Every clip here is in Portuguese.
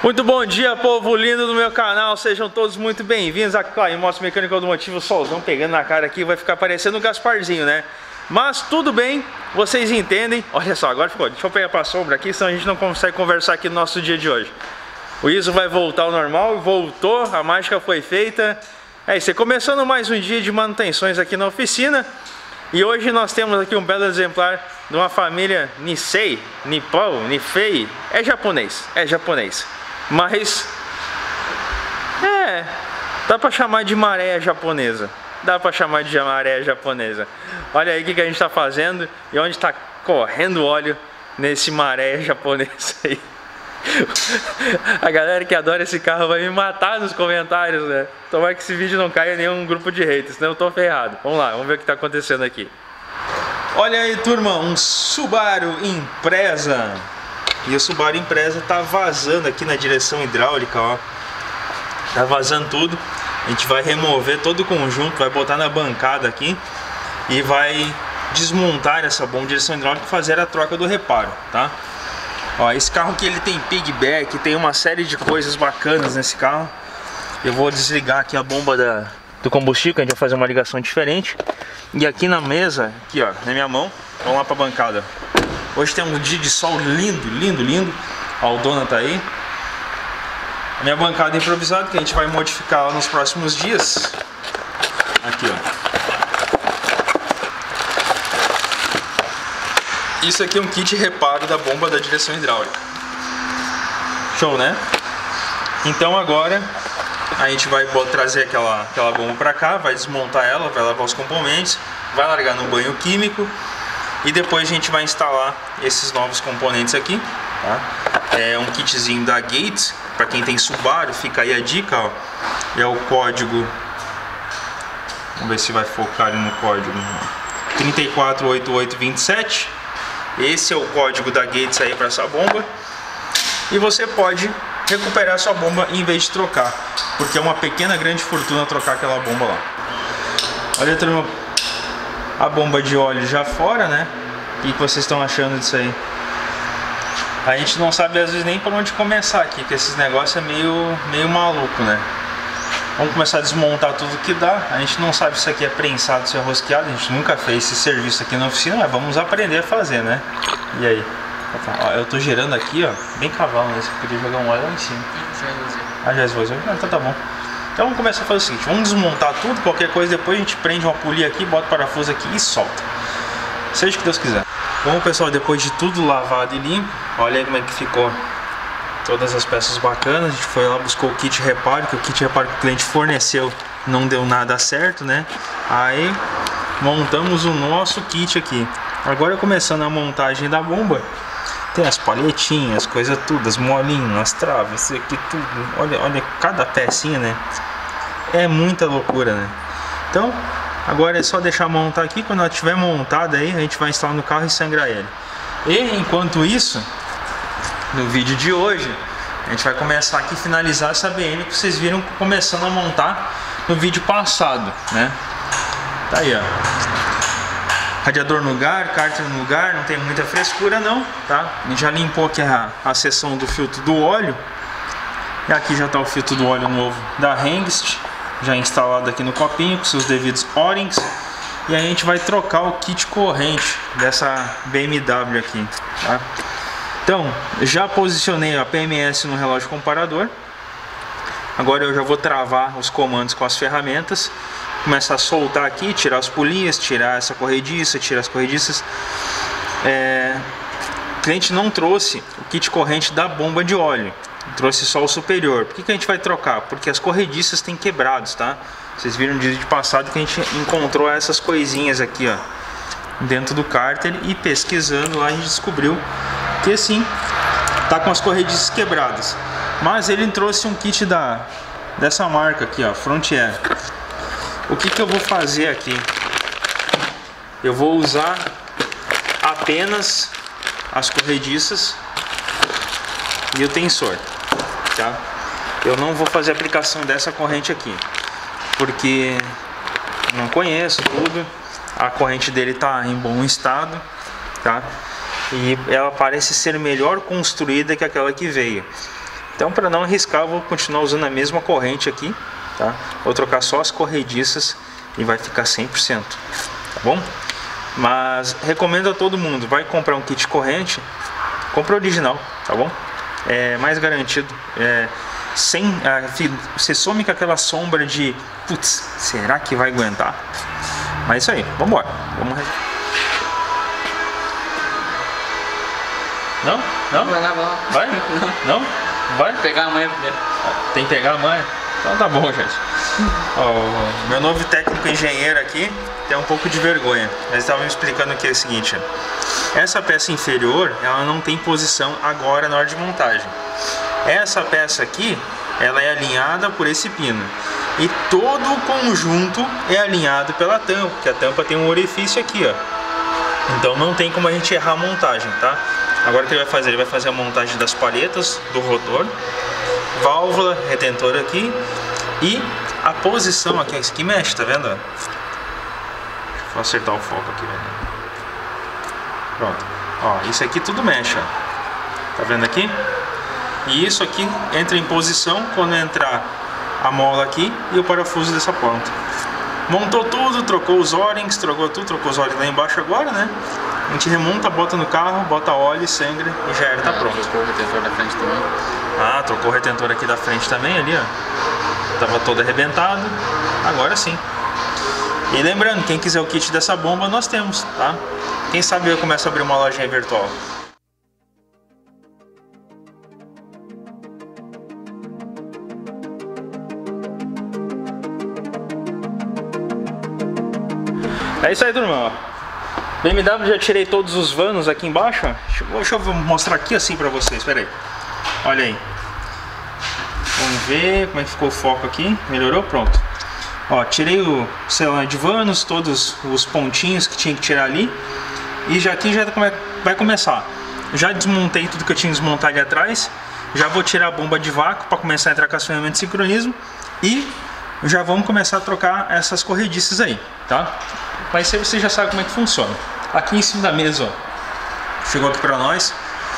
Muito bom dia, povo lindo do meu canal, sejam todos muito bem-vindos aqui em Motos Mecânica Automotiva. O solzão pegando na cara aqui, vai ficar parecendo um Gasparzinho, né? Mas tudo bem, vocês entendem. Olha só, agora ficou, deixa eu pegar pra sombra aqui, senão a gente não consegue conversar aqui no nosso dia de hoje. O ISO vai voltar ao normal, voltou, a mágica foi feita. É isso, começando mais um dia de manutenções aqui na oficina. E hoje nós temos aqui um belo exemplar de uma família Nisei, Nippon, Nifei. É japonês. Mas dá pra chamar de maré japonesa. Olha aí o que a gente tá fazendo e onde tá correndo óleo nesse maré japonês aí. A galera que adora esse carro vai me matar nos comentários, né? Tomara que esse vídeo não caia em nenhum grupo de haters, senão eu tô ferrado. Vamos lá, vamos ver o que tá acontecendo aqui. Olha aí, turma, um Subaru Impreza. E o Subaru Impreza tá vazando aqui na direção hidráulica, ó. Tá vazando tudo. A gente vai remover todo o conjunto, vai botar na bancada aqui e vai desmontar essa bomba de direção hidráulica e fazer a troca do reparo, tá? Ó, esse carro aqui ele tem piggyback, tem uma série de coisas bacanas nesse carro. Eu vou desligar aqui a bomba do combustível, que a gente vai fazer uma ligação diferente. E aqui na mesa, aqui ó, na minha mão, vamos lá pra bancada. Hoje tem um dia de sol lindo. Ó, o Dona tá aí. A minha bancada improvisada, que a gente vai modificar nos próximos dias. Aqui ó. Isso aqui é um kit reparo da bomba da direção hidráulica. Show, né? Então agora a gente vai trazer aquela bomba pra cá, vai desmontar ela, vai lavar os componentes, vai largar no banho químico e depois a gente vai instalar esses novos componentes aqui, tá? É um kitzinho da Gates, pra quem tem Subaru, fica aí a dica, ó. É o código, vamos ver se vai focar ali no código, 348827. Esse é o código da Gates aí para essa bomba. E você pode recuperar sua bomba em vez de trocar, porque é uma pequena grande fortuna trocar aquela bomba lá. Olha, turma, a bomba de óleo já fora, né? O que vocês estão achando disso aí? A gente não sabe às vezes nem por onde começar aqui, porque esses negócios é meio maluco, né? Vamos começar a desmontar tudo que dá. A gente não sabe se isso aqui é prensado, se é rosqueado. A gente nunca fez esse serviço aqui na oficina, mas vamos aprender a fazer, né? E aí? Ó, eu tô gerando aqui, ó, bem cavalo, né? Você podia jogar um óleo lá em cima. Já esvazou. Então tá bom. Então vamos começar a fazer o seguinte: vamos desmontar tudo, qualquer coisa depois a gente prende uma polia aqui, bota o parafuso aqui e solta. Seja o que Deus quiser. Bom, pessoal, depois de tudo lavado e limpo, olha aí como é que ficou. Todas as peças bacanas. A gente foi lá, buscou o kit reparo, que o kit reparo que o cliente forneceu não deu nada certo, né? Aí montamos o nosso kit aqui. Agora começando a montagem da bomba, tem as palhetinhas, coisa tudo, as molinhas, as traves, isso aqui tudo. Olha cada pecinha, né? É muita loucura, né? Então agora é só deixar montar aqui. Quando ela estiver montada aí, a gente vai instalar no carro e sangrar ele. E enquanto isso, no vídeo de hoje, a gente vai começar aqui, finalizar essa BM que vocês viram começando a montar no vídeo passado, né? Tá aí, ó. Radiador no lugar, cárter no lugar, não tem muita frescura não, tá? A gente já limpou aqui a seção do filtro do óleo. E aqui já tá o filtro do óleo novo da Hengst, já instalado aqui no copinho, com seus devidos O-rings. E aí a gente vai trocar o kit corrente dessa BMW aqui, tá? Então, já posicionei a PMS no relógio comparador. Agora eu já vou travar os comandos com as ferramentas. Começar a soltar aqui, tirar as polias, tirar essa corrediça, tirar as corrediças. O cliente não trouxe o kit corrente da bomba de óleo, trouxe só o superior. Por que a gente vai trocar? Porque as corrediças têm quebrados, tá? Vocês viram no vídeo passado que a gente encontrou essas coisinhas aqui, ó, dentro do cárter, e pesquisando lá a gente descobriu que assim, tá com as corrediças quebradas. Mas ele trouxe um kit dessa marca aqui, ó, Frontier. O que eu vou fazer aqui? Eu vou usar apenas as corrediças e o tensor, tá? Eu não vou fazer aplicação dessa corrente aqui, porque não conheço tudo. A corrente dele tá em bom estado, tá? E ela parece ser melhor construída que aquela que veio. Então, para não arriscar, eu vou continuar usando a mesma corrente aqui, tá? Vou trocar só as corrediças e vai ficar 100%, tá bom? Mas recomendo a todo mundo, vai comprar um kit corrente, compra original, tá bom? É mais garantido, você some com aquela sombra de putz, será que vai aguentar? Mas é isso aí, vamos embora. Não? Não? Vai lá, vai lá. Vai? Não? Vai? Pegar amanhã primeiro. Tem que pegar amanhã? Então tá bom, gente. Ó, meu novo técnico engenheiro aqui tem um pouco de vergonha. Eles estavam me explicando que é o seguinte: essa peça inferior, ela não tem posição agora na hora de montagem. Essa peça aqui, ela é alinhada por esse pino. E todo o conjunto é alinhado pela tampa, porque a tampa tem um orifício aqui, ó. Então não tem como a gente errar a montagem, tá? Agora o que ele vai fazer? Ele vai fazer a montagem das palhetas do rotor, válvula, retentor aqui e a posição aqui. Isso aqui mexe, tá vendo? Vou acertar o foco aqui, velho. Pronto. Ó, isso aqui tudo mexe, ó. Tá vendo aqui? E isso aqui entra em posição quando entrar a mola aqui e o parafuso dessa ponta. Montou tudo, trocou os O-rings, trocou os O-rings lá embaixo agora, né? A gente remonta, bota no carro, bota óleo, sangra e já era, tá pronto. Trocou o retentor da frente também. Ah, trocou o retentor aqui da frente também, ali, ó. Tava todo arrebentado, agora sim. E lembrando, quem quiser o kit dessa bomba, nós temos, tá? Quem sabe eu começo a abrir uma lojinha virtual. É isso aí, turma. BMW, já tirei todos os vanos aqui embaixo. Deixa eu mostrar aqui assim pra vocês. Pera aí. Olha aí. Vamos ver como é que ficou o foco aqui. Melhorou? Pronto. Ó, tirei o celular de vanos, todos os pontinhos que tinha que tirar ali. E já aqui já vai começar. Já desmontei tudo que eu tinha que desmontar ali atrás. Já vou tirar a bomba de vácuo para começar a entrar com as ferramentas de sincronismo. E já vamos começar a trocar essas corrediças aí, tá? Mas aí você já sabe como é que funciona. Aqui em cima da mesa, ó, chegou aqui para nós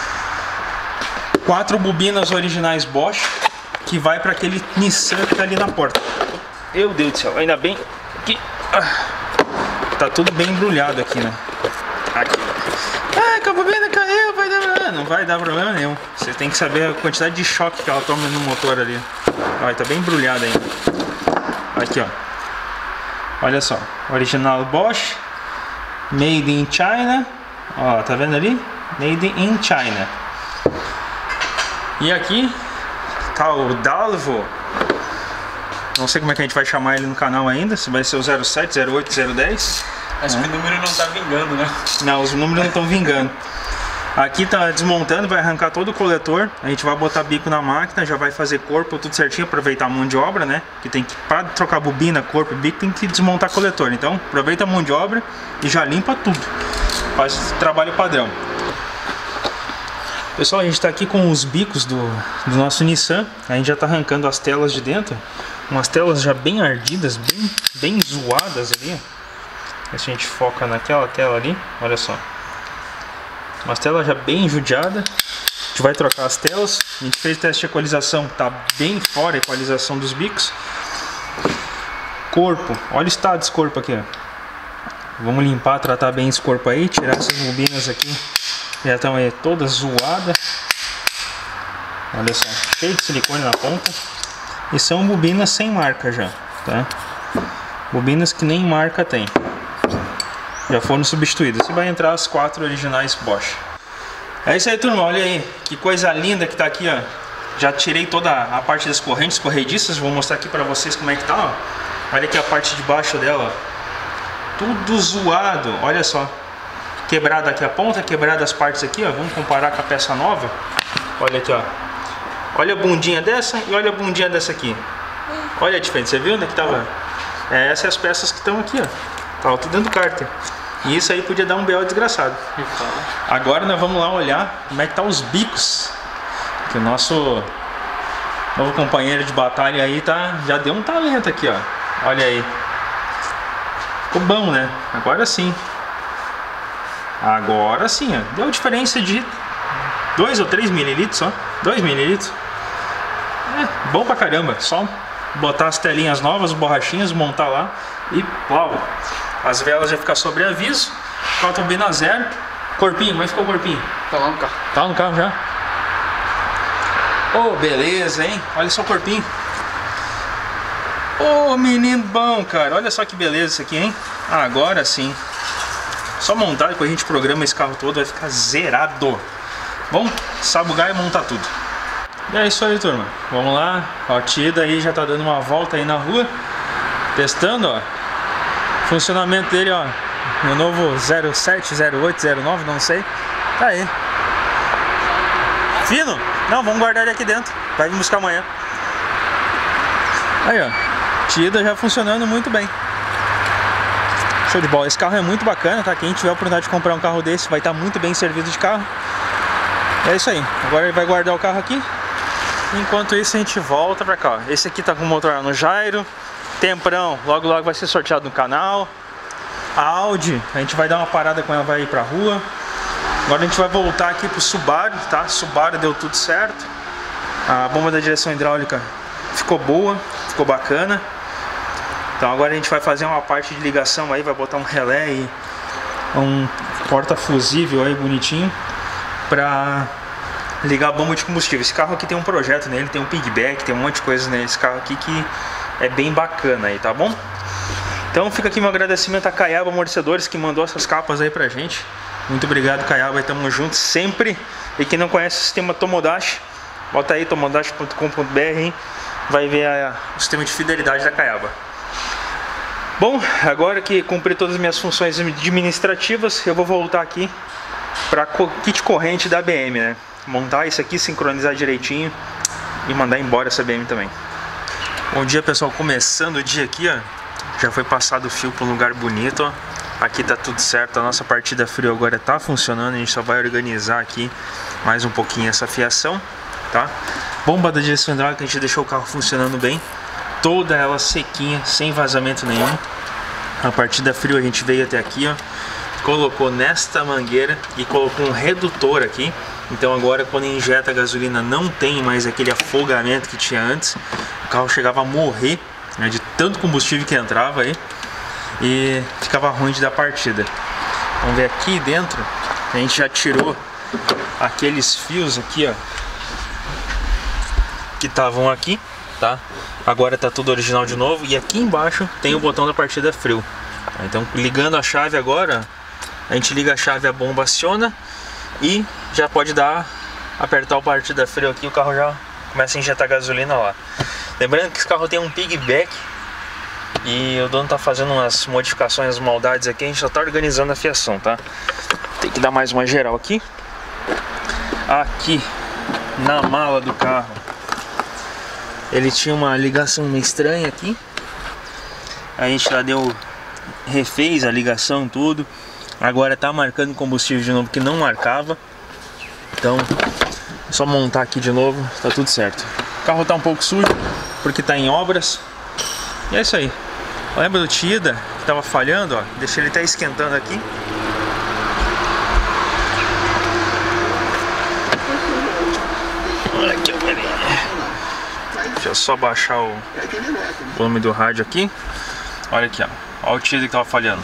4 bobinas originais Bosch que vai para aquele Nissan que tá ali na porta. Meu Deus do céu, ainda bem que tá tudo bem embrulhado aqui, né? Aqui. Ah, que a bobina caiu, vai dar problema. Não vai dar problema nenhum. Você tem que saber a quantidade de choque que ela toma no motor ali. Olha, tá bem embrulhado ainda. Aqui, ó. Olha só, original Bosch, made in China. Ó, tá vendo ali? Made in China. E aqui tá o Dalvo. Não sei como é que a gente vai chamar ele no canal ainda, se vai ser o 07, 08, 010. Acho que o número não tá vingando, né? Não, os números não estão vingando. Aqui tá desmontando, vai arrancar todo o coletor. A gente vai botar bico na máquina, já vai fazer corpo, tudo certinho, aproveitar a mão de obra, né? Que tem que, para trocar bobina, corpo e bico, tem que desmontar coletor. Então, aproveita a mão de obra e já limpa tudo. Faz trabalho padrão. Pessoal, a gente tá aqui com os bicos do nosso Nissan. A gente já tá arrancando as telas de dentro. Umas telas já bem ardidas, bem zoadas ali. Se a gente foca naquela tela ali, olha só. Umas telas já bem judiadas. A gente vai trocar as telas. A gente fez teste de equalização, tá bem fora a equalização dos bicos. Corpo, olha o estado desse corpo aqui, ó. Vamos limpar, tratar bem esse corpo aí. Tirar essas bobinas aqui, já estão aí todas zoadas. Olha só, cheio de silicone na ponta. E são bobinas sem marca já, tá? Bobinas que nem marca tem. Já foram substituídas. E vai entrar as 4 originais Bosch. É isso aí, turma. Olha aí, que coisa linda que tá aqui, ó. Já tirei toda a parte das correntes corrediças. Vou mostrar aqui pra vocês como é que tá, ó. Olha aqui a parte de baixo dela, ó. Tudo zoado, olha só. Quebrada aqui a ponta, quebrada as partes aqui, ó. Vamos comparar com a peça nova. Olha aqui, ó. Olha a bundinha dessa e olha a bundinha dessa aqui. Olha a diferença, você viu onde é que tava? Essas são as peças que estão aqui, ó. Tava tudo dentro do cárter. E isso aí podia dar um BO desgraçado. Agora nós vamos lá olhar como é que tá os bicos. Que o nosso novo companheiro de batalha aí já deu um talento aqui, ó. Olha aí. Ficou bom, né? Agora sim. Agora sim, ó. Deu diferença de 2 ou 3 mililitros só. 2 mililitros. bom pra caramba. Só botar as telinhas novas, borrachinhas, montar lá e uau. As velas já ficam sobre aviso, carro turbina zero. Corpinho, como é que ficou o corpinho? Tá lá no carro. Tá no carro já? Oh, beleza, hein? Olha só o corpinho. Oh, menino bom, cara. Olha só que beleza isso aqui, hein? Agora sim. Só montar, depois a gente programa esse carro todo, vai ficar zerado. Bom, sabugar e montar tudo. E é isso aí, turma. Vamos lá. Ó, a Tida aí já tá dando uma volta aí na rua. Testando, ó. Funcionamento dele, ó. No novo 07, 08, 09, não sei. Tá aí. Fino? Não, vamos guardar ele aqui dentro. Vai vir buscar amanhã. Aí, ó. Tida já funcionando muito bem. Show de bola. Esse carro é muito bacana, tá? Quem tiver a oportunidade de comprar um carro desse vai estar muito bem servido de carro. É isso aí. Agora ele vai guardar o carro aqui. Enquanto isso a gente volta pra cá. Esse aqui tá com o motor no gyro. Temprão, logo logo vai ser sorteado no canal. A Audi, a gente vai dar uma parada com ela, vai ir pra rua. Agora a gente vai voltar aqui pro Subaru, tá? Subaru deu tudo certo. A bomba da direção hidráulica ficou boa, ficou bacana. Então agora a gente vai fazer uma parte de ligação aí, vai botar um relé e um porta-fusível aí bonitinho pra ligar a bomba de combustível. Esse carro aqui tem um projeto nele, tem um piggyback, tem um monte de coisa nesse carro aqui que é bem bacana aí, tá bom? Então fica aqui meu agradecimento a Caiaba Amortecedores, que mandou essas capas aí pra gente. Muito obrigado, Caiaba, tamo junto sempre. E quem não conhece o sistema Tomodachi, bota aí tomodachi.com.br, vai ver o sistema de fidelidade da Caiaba. Bom, agora que cumpri todas as minhas funções administrativas, eu vou voltar aqui para kit corrente da BM, né? Montar isso aqui, sincronizar direitinho e mandar embora essa BM também. Bom dia, pessoal, começando o dia aqui, ó. Já foi passado o fio para um lugar bonito, ó. Aqui tá tudo certo, a nossa partida frio agora tá funcionando, a gente só vai organizar aqui mais um pouquinho essa fiação, tá? Bomba da direção hidráulica, a gente deixou o carro funcionando bem, toda ela sequinha, sem vazamento nenhum. A partida frio a gente veio até aqui, ó, colocou nesta mangueira e colocou um redutor aqui. Então agora quando injeta a gasolina não tem mais aquele afogamento que tinha antes. O carro chegava a morrer, né, de tanto combustível que entrava aí. E ficava ruim de dar partida. Vamos ver aqui dentro. A gente já tirou aqueles fios aqui, ó, que estavam aqui, tá? Agora tá tudo original de novo. E aqui embaixo tem o botão da partida frio. Então ligando a chave agora, a gente liga a chave, a bomba aciona e já pode apertar o partida frio aqui, o carro já começa a injetar gasolina lá. Lembrando que esse carro tem um piggyback e o dono tá fazendo umas modificações, as maldades aqui, a gente só tá organizando a fiação, tá? Tem que dar mais uma geral aqui. Aqui na mala do carro ele tinha uma ligação meio estranha aqui. A gente já refez a ligação, tudo. Agora tá marcando combustível de novo que não marcava. Então é só montar aqui de novo, tá tudo certo. O carro tá um pouco sujo porque tá em obras. E é isso aí. Lembra do Tida que tava falhando, ó? Deixa ele até esquentando aqui. Olha aqui, deixa eu só baixar o volume do rádio aqui. Olha aqui, ó. Olha o Tida que tava falhando.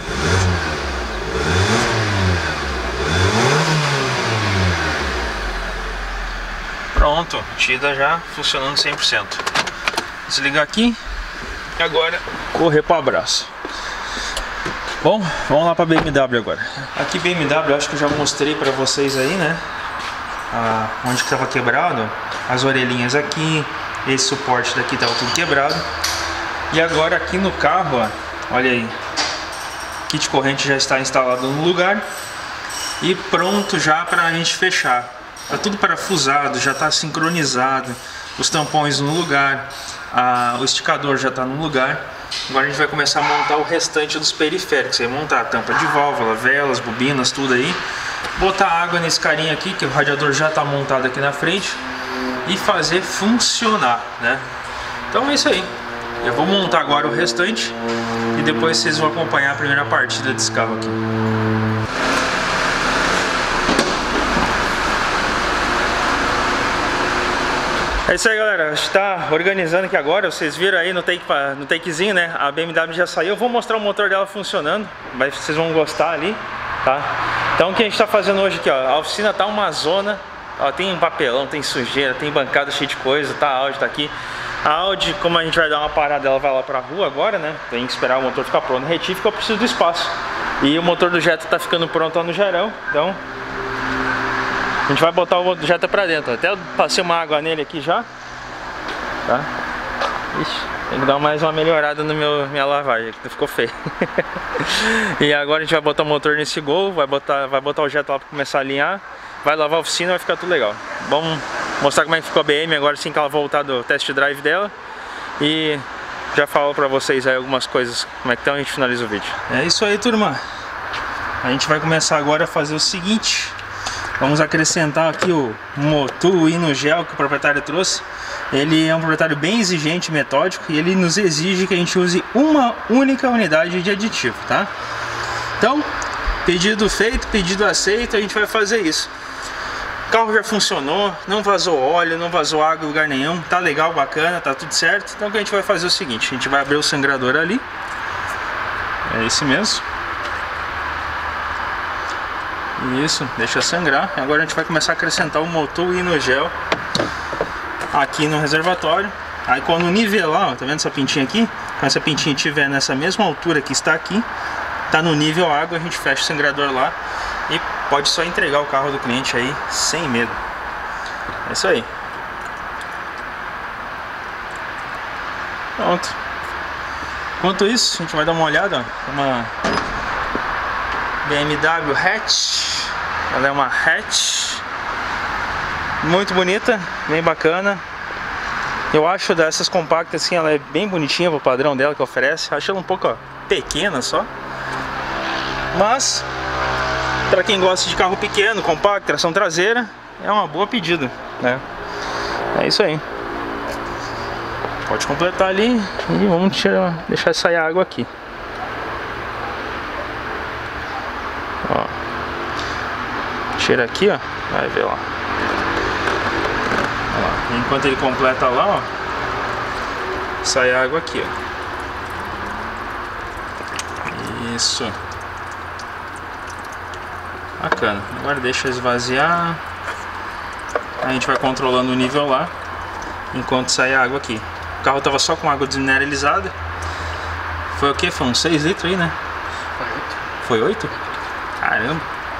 Pronto, Tida já funcionando 100%. Desligar aqui e agora correr para o abraço. Bom, vamos lá para BMW agora. Aqui BMW, acho que eu já mostrei para vocês aí, né? Onde que estava quebrado, as orelhinhas aqui, esse suporte daqui estava tudo quebrado. E agora aqui no carro, ó, olha aí, kit corrente já está instalado no lugar e pronto já para a gente fechar. Tá tudo parafusado, já está sincronizado, os tampões no lugar, o esticador já está no lugar. Agora a gente vai começar a montar o restante dos periféricos, aí montar a tampa de válvula, velas, bobinas, tudo aí. Botar água nesse carinha aqui, que o radiador já está montado aqui na frente, e fazer funcionar, né? Então é isso aí. Eu vou montar agora o restante e depois vocês vão acompanhar a primeira partida desse carro aqui. É isso aí, galera, a gente tá organizando aqui agora. Vocês viram aí no takezinho, né? A BMW já saiu. Eu vou mostrar o motor dela funcionando, mas vocês vão gostar ali, tá? Então o que a gente tá fazendo hoje aqui, ó, a oficina tá uma zona, ó, tem um papelão, tem sujeira, tem bancada cheia de coisa, tá? A Audi tá aqui. A Audi, como a gente vai dar uma parada, ela vai lá pra rua agora, né? Tem que esperar o motor ficar pronto. Retífica, eu preciso do espaço. E o motor do Jetta tá ficando pronto lá no Gerão, então a gente vai botar o Jetta pra dentro. Até eu passei uma água nele aqui já, tá? Ixi, tem que dar mais uma melhorada no minha lavagem, que ficou feio. E agora a gente vai botar o motor nesse Gol, vai botar o Jetta lá pra começar a alinhar, vai lavar a oficina, vai ficar tudo legal. Vamos mostrar como é que ficou a BM agora, assim que ela voltar do test drive dela. E já falo pra vocês aí algumas coisas, como é que estão, a gente finaliza o vídeo. É isso aí, turma. A gente vai começar agora a fazer o seguinte. Vamos acrescentar aqui o motor hino gel que o proprietário trouxe. Ele é um proprietário bem exigente, metódico, e ele nos exige que a gente use uma única unidade de aditivo, tá? Então, pedido feito, pedido aceito, a gente vai fazer isso. O carro já funcionou, não vazou óleo, não vazou água em lugar nenhum, tá legal, bacana, tá tudo certo. Então o que a gente vai fazer é o seguinte, a gente vai abrir o sangrador ali. É esse mesmo. Isso, deixa sangrar. Agora a gente vai começar a acrescentar o motor hino gel aqui no reservatório. Aí quando nivelar, ó, tá vendo essa pintinha aqui? Quando essa pintinha estiver nessa mesma altura que está aqui, tá no nível água, a gente fecha o sangrador lá e pode só entregar o carro do cliente aí sem medo. É isso aí. Pronto. Enquanto isso, a gente vai dar uma olhada, ó, uma BMW hatch. Ela é uma hatch muito bonita, bem bacana. Eu acho dessas compactas assim, ela é bem bonitinha pro padrão dela que oferece. Acho ela um pouco, ó, pequena só, mas para quem gosta de carro pequeno, compacto, tração traseira, é uma boa pedida, né? É isso aí. Pode completar ali e vamos deixar sair a água aqui. Ó, tira aqui, ó, vai ver lá. Ó, enquanto ele completa lá, ó, sai a água aqui, ó. Isso. Bacana. Agora deixa esvaziar. A gente vai controlando o nível lá enquanto sai a água aqui. O carro tava só com água desmineralizada. Foi o que? Foi uns 6 litros aí, né? Foi 8? Caramba.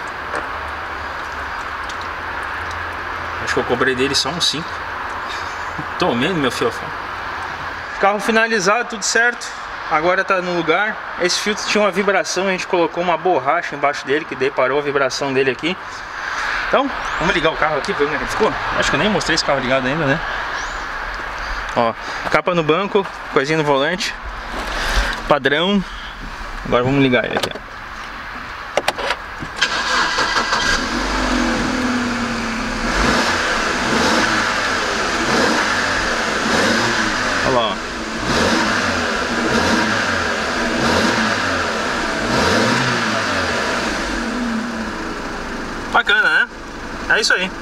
Acho que eu cobrei dele só uns 5. Tomei no meu fiofão. Carro finalizado, tudo certo. Agora tá no lugar. Esse filtro tinha uma vibração, a gente colocou uma borracha embaixo dele, que daí parou a vibração dele aqui. Então, vamos ligar o carro aqui, ver como é que ficou. Acho que eu nem mostrei esse carro ligado ainda, né? Ó, capa no banco, coisinha no volante, padrão. Agora vamos ligar ele aqui, ó. Olha lá, ó. Bacana, né? É isso aí.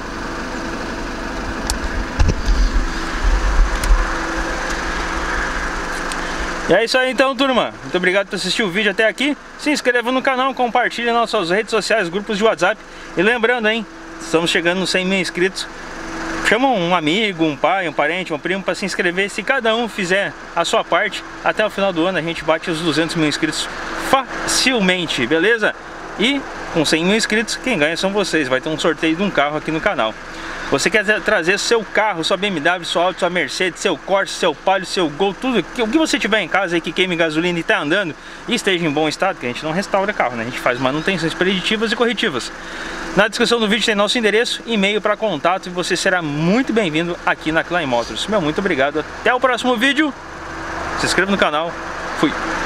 E é isso aí então, turma. Muito obrigado por assistir o vídeo até aqui. Se inscreva no canal, compartilhe nas nossas redes sociais, grupos de WhatsApp. E lembrando, hein, estamos chegando nos 100 mil inscritos. Chama um amigo, um pai, um parente, um primo para se inscrever. Se cada um fizer a sua parte, até o final do ano a gente bate os 200 mil inscritos facilmente, beleza? E com 100 mil inscritos, quem ganha são vocês. Vai ter um sorteio de um carro aqui no canal. Você quer trazer seu carro, sua BMW, sua Audi, sua Mercedes, seu Corsa, seu Palio, seu Gol, tudo o que você tiver em casa aí que queime gasolina e tá andando e esteja em bom estado, que a gente não restaura carro, né? A gente faz manutenções preditivas e corretivas. Na descrição do vídeo tem nosso endereço, e-mail para contato, e você será muito bem-vindo aqui na Klein Motors. Meu muito obrigado, até o próximo vídeo. Se inscreva no canal. Fui.